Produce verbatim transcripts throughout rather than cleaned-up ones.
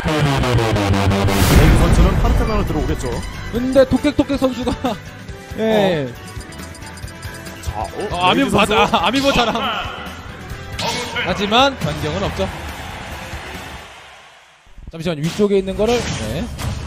메이지 선수는 파르테나로 들어오겠죠. 근데 토끼토끼 선수가 예. 어. 자, 어, 어, 아미보 선수. 받아 아미보 자랑. 하지만 변경은 없죠. 잠시만 위쪽에 있는 거를 네.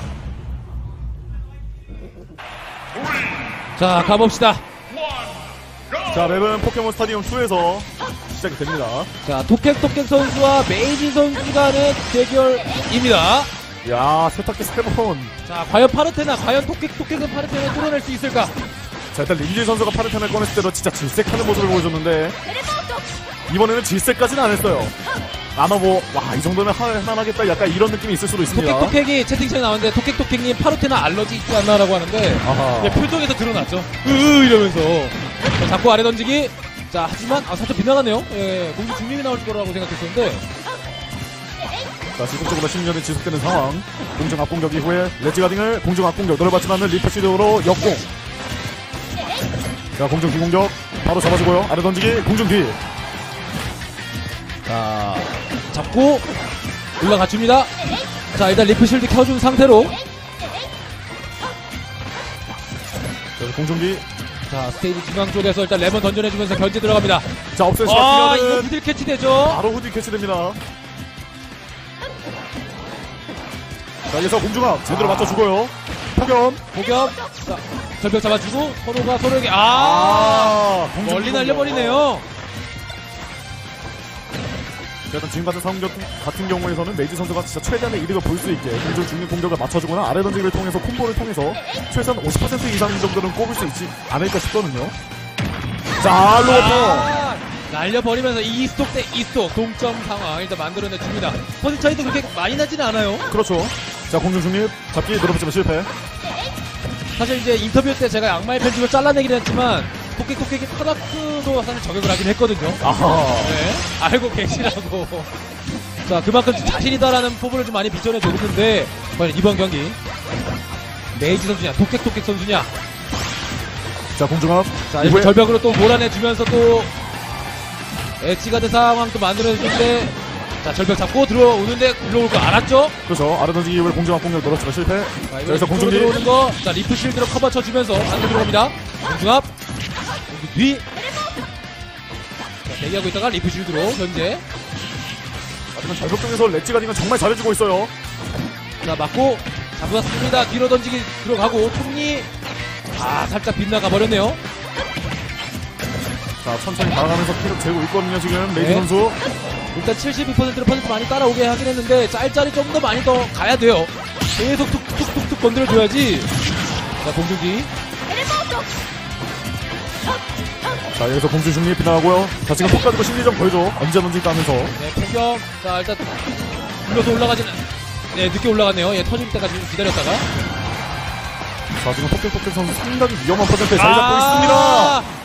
자 가봅시다. 자, 맵은 포켓몬 스타디움 이에서 시작이 됩니다. 자 토끼토끼 선수와 메이지 선수 간의 대결입니다. 야, 세탁기 세 번. 자 과연 파르테나 과연 토끼토끼는 파르테나를 뚫어낼 수 있을까? 자, 일단 린지 선수가 파르테나를 꺼냈을 때도 진짜 질색하는 모습을 보여줬는데 이번에는 질색까지는 안 했어요. 아마 뭐, 와, 이 정도면 할만하겠다 약간 이런 느낌이 있을 수도 있습니다. 토끼토끼이 채팅창에 나오는데 토끼토끼님 파르테나 알러지 있지 않나라고 하는데 아하. 예, 표정에서 드러났죠. 으으 이러면서 자, 자꾸 아래 던지기. 자 하지만 아 살짝 빗나가네요. 예, 공주 중립이 나올 거라고 생각했었는데 자, 지속적으로 십 년이 지속되는 상황. 공중 앞공격 이후에 레지가딩을 공중 앞공격 노려봤지만은 리퍼시드로 역공. 자, 공중 뒤공격 바로 잡아주고요. 아래 던지기 공중 뒤. 자 잡고 올라가 줍니다. 자 일단 리프실드 켜준 상태로 자, 공중 뒤. 자 스테이지 중앙 쪽에서 일단 레몬 던져내주면서 견제 들어갑니다. 자, 업센스 아 이거 같으면은 후딜 캐치되죠. 바로 후디 캐치됩니다. 자, 여기서 공중압 제대로 아. 맞춰주고요. 폭염. 복염. 자 절벽 잡아주고 서로가 서로에게 아, 아, 공중 멀리 뒤공격. 날려버리네요. 자, 일단 지금 같은 상황 같은 경우에서는 메이지 선수가 진짜 최대한의 이득을 볼 수 있게 공중 중립 공격을 맞춰주거나 아래 던지기를 통해서 콤보를 통해서 최소한 오십 퍼센트 이상 정도는 꼽을 수 있지 않을까 싶거든요. 자, 로퍼. 아, 날려버리면서 이 스톡 대 이 스톡 동점 상황 일단 만들어내줍니다. 퍼센트 차이도 그렇게 많이 나지는 않아요. 그렇죠. 자, 공중 중립 잡기 노려봤지만 실패. 사실 이제 인터뷰 때 제가 악마의 편집을 잘라내긴 했지만 토끼토끼 타다크도 사실 저격을 하긴 했거든요. 아하. 네, 알고 계시라고. 자 그만큼 자신이다라는 포부를 좀 많이 비춰내줬는데 과연 이번 경기 메이지 선수냐 토끼토끼 선수냐. 자, 공중압. 자 이번 절벽으로 또 몰아내주면서 또 엣지가드 상황도 만들어주는데 자 절벽 잡고 들어오는데 들어올 거 알았죠? 그렇죠. 아래 던지기 이후에 공중압 공격 노렸지만 실패. 자, 자, 이번에 여기서 공중 뒤. 들어오는 거, 자 리프 실드로 커버 쳐주면서 안으로 들어갑니다. 공중압, 공중 뒤. 자 대기하고 있다가 리프 실드로 현재. 하지만 절벽 쪽에서 렛지가딩은 정말 잘해주고 있어요. 자 맞고 잡았습니다. 뒤로 던지기 들어가고 톱니. 아 살짝 빗나가 버렸네요. 자, 천천히 나아가면서 계속 재고 있거든요 지금 메이지 네. 선수. 일단 칠십이 퍼센트로 퍼센트 많이 따라오게 하긴 했는데 짤짤이 좀 더 많이 더 가야 돼요. 계속 툭툭툭툭 건드려줘야지. 자 공중 뒤. 자, 여기서 공중 중립 빗나가고요. 자, 지금 폭 가지고 심리전 보여줘. 언제 던질까 하면서. 네, 폭격. 자, 일단 불러서 올라가지는. 네, 늦게 올라갔네요. 예, 터질 때까지 좀 기다렸다가. 자, 지금 폭격폭격 선수 상당히 위험한 퍼센트에 자리 잡고 아~ 있습니다.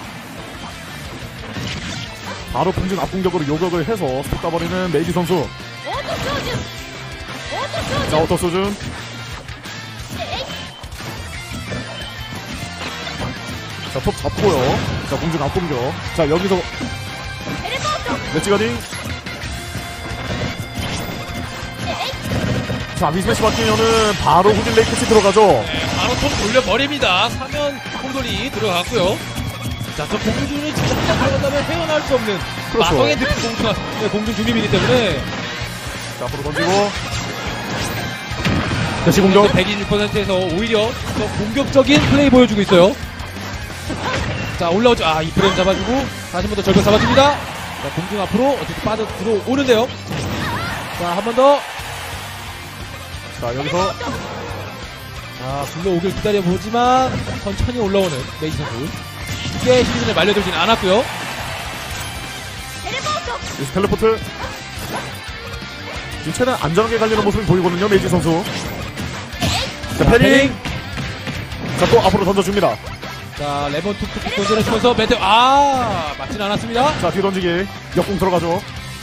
바로 공중 앞공격으로 요격을 해서 스톱 가버리는 메이지 선수. 자, 오토 소준. 자, 톱 잡고요. 자, 공중 앞공격. 자, 여기서 렛지가딩. 자, 미스매시 바뀌면은 바로 후딜 레이크치 들어가죠. 네, 바로 톱 돌려버립니다. 사면 콩돌이 들어갔고요. 자, 저 공중준이 진짜 한번 들어간다면 헤어나올 수 없는 그렇죠. 마성의 느낌 공중, 네, 공중 중립이기 때문에. 자, 앞으로 던지고. 다시 공격. 백이십육 퍼센트에서 오히려 더 공격적인 플레이 보여주고 있어요. 자, 올라오죠. 아, 이 프레임 잡아주고, 다시 한 번 더 절벽 잡아줍니다. 자, 공중 앞으로 어쨌든 빠져 들어오는데요. 자, 한 번 더. 자, 여기서. 자, 불러오길 기다려보지만, 천천히 올라오는 메이지 선수. 쉽게 시즌을 말려들진 않았고요. 여기서 텔레포트. 지금 최대한 안전하게 달리는 모습을 보이거든요, 메이지 선수. 자, 패링. 자, 또 앞으로 던져줍니다. 자, 레몬 툭툭 던져내주면서 매드, 아, 맞진 않았습니다. 자, 뒤 던지기. 역공 들어가죠.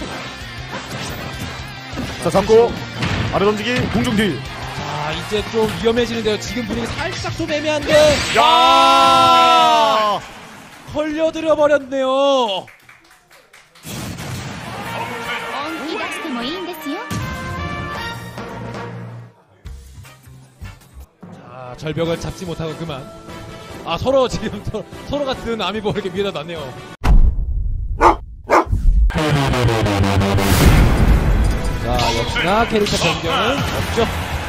자, 잡고. 아래 던지기. 공중 뒤. 자, 이제 좀 위험해지는데요. 지금 분위기 살짝 좀 애매한데. 야! 걸려들어 버렸네요. 本気出してもいいんですよ 절벽을 잡지 못하고 그만. 아, 서로 지금 서로, 서로 같은 아미보 이렇게 위에다 놨네요. 자, 역시나 캐릭터 변경은 없죠.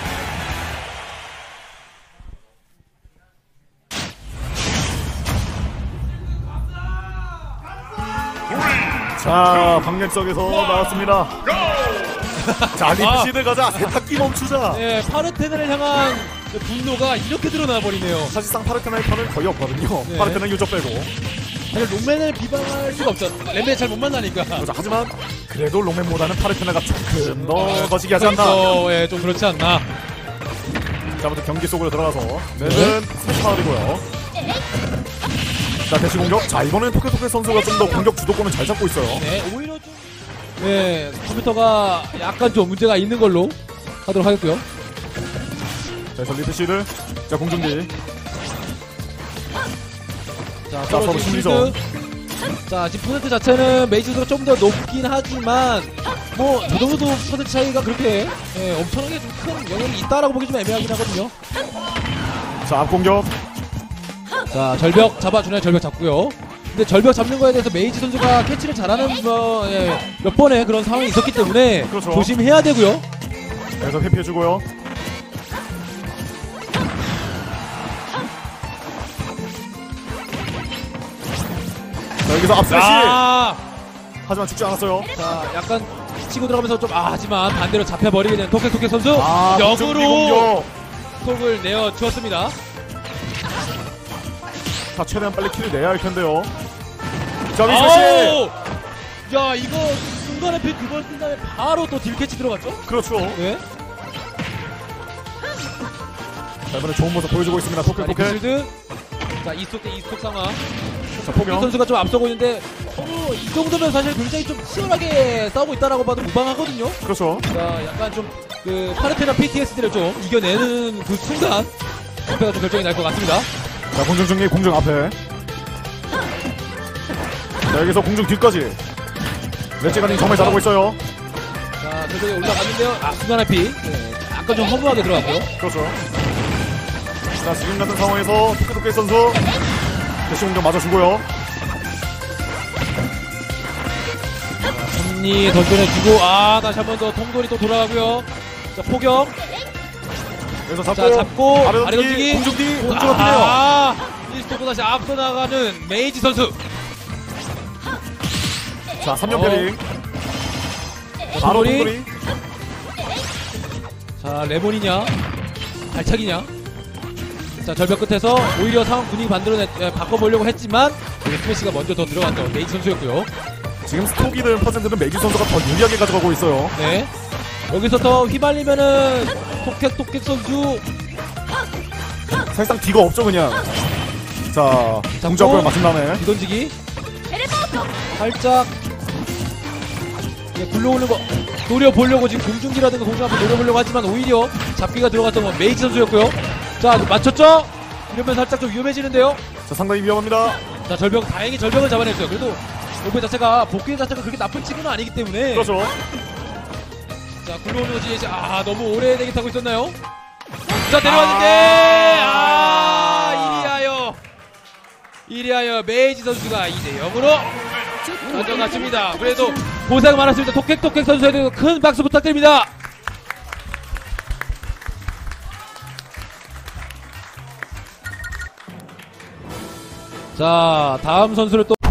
자, 방역석에서 나왔습니다. 자, 리프시드 가자. 세탁기 멈추자. 네, 파르테나를 향한 분노가 이렇게 드러나 버리네요. 사실상 파르테나의 편은 거의 없거든요. 네. 파르테나 유저 빼고. 사실 롱맨을 비방할 수가 없죠. 램맨 잘 못 만나니까. 그렇죠. 하지만 그래도 롱맨보다는 파르테나가 조금 더 거시기 하지 않나. 어, 예, 좀 그렇지 않나. 자, 먼저 경기 속으로 들어가서 넷은 스마을이고요. 자, 대시 공격. 자, 이번엔 토케토케 선수가 좀 더 공격 주도권을 잘 잡고 있어요. 네, 오히려 좀 네, 컴퓨터가 약간 좀 문제가 있는 걸로 하도록 하겠고요. 자, 그래서 리프시드. 자, 공중기. 자, 자, 서로 서로 지금 심리전. 실드. 자, 지금 퍼센트 자체는 메이지수가 좀 더 높긴 하지만 뭐 저 정도 퍼센트 차이가 그렇게 예, 엄청나게 좀 큰 영향이 있다라고 보기 좀 애매하긴 하거든요. 자, 앞공격. 자, 절벽 잡아주나요? 절벽 잡고요. 근데 절벽 잡는 거에 대해서 메이지 선수가 캐치를 잘하는 뭐, 예, 몇 번의 그런 상황이 있었기 때문에 그렇죠. 조심해야 되고요. 그래서 회피해주고요. 자, 여기서 앞슬래시. 아, 하지만 죽지 않았어요. 자, 약간 치고 들어가면서 좀 아, 하지만 반대로 잡혀버리게 된 토케토케 선수 아, 역으로 공격. 톡을 내어 주었습니다. 자, 최대한 빨리 킬을 내야 할 텐데요. 자, 미슬씨. 아우! 야, 이거 순간에 피 두 번 쓴 다음에 바로 또 딜캐치 들어갔죠? 그렇죠. 네. 자, 이번에 좋은 모습 보여주고 있습니다. 자, 토케토케. 리필드. 자, 이스톡 대 이스톡 상황. 자, 이 포경. 선수가 좀 앞서고 있는데 어, 이 정도면 사실 굉장히 좀 치열하게 싸우고 있다라고 봐도 무방하거든요. 그렇죠. 자, 약간 좀 그 파르테나 피티에스디를 좀 이겨내는 그 순간 승패가 좀 결정이 날 것 같습니다. 자, 공중 중립, 공중 앞에. 자, 여기서 공중 뒤까지. 렛지가님 정말 잘하고 있어요. 자, 저쪽에 올라갔는데요. 아, 순간 해피. 네, 약간 좀 허무하게 들어갔고요. 그렇죠. 자, 지금 같은 상황에서 토케토케 선수 대시 공격 맞아주고요. 승리 던져내주고, 아, 다시 한 번 더 통돌이 또 돌아가고요. 자, 포격. 그래서 잡고, 자, 잡고, 아래 아래 던지기, 던지기. 공중 뒤, 공중 앞이네요. 아, 이스토고 다시 앞서 나가는 메이지 선수. 자, 삼 년 어. 패링. 바로 통돌이. 통돌이. 자, 레몬이냐, 발차기냐. 자, 절벽 끝에서 오히려 상황 분위기 반대로 내, 에, 바꿔보려고 했지만 여기 스매시가 먼저 더 들어갔던 메이지 선수였고요. 지금 스톡이 는 퍼센트는 메기 선수가 더 유리하게 가져가고 있어요. 네. 여기서 더 휘말리면은 토켓 토켓 선수. 사실상 뒤가 없죠, 그냥. 자, 공주 앞을 맞은 다음에. 뒤던지기. 살짝 예, 굴러오는 거 노려보려고 지금 공중기라든가 공중 앞을 노려보려고 하지만 오히려 잡기가 들어갔던 건 메이지 선수였고요. 자, 맞췄죠? 이러면 살짝 좀 위험해지는데요. 자, 상당히 위험합니다. 자, 절벽 다행히 절벽을 잡아냈어요. 그래도 오브 자체가 복귀 자체가 그렇게 나쁜 친구는 아니기 때문에. 그렇죠. 자, 굴러오는 거지. 이제 아, 너무 오래 대기 타고 있었나요? 자, 내려왔는데 아, 이리하여 이리하여 메이지 선수가 이 대 영으로 가져갔습니다. 그래도 고생 많았습니다. 토켓토켓 선수에도 큰 박수 부탁드립니다. 자, 다음 선수를 또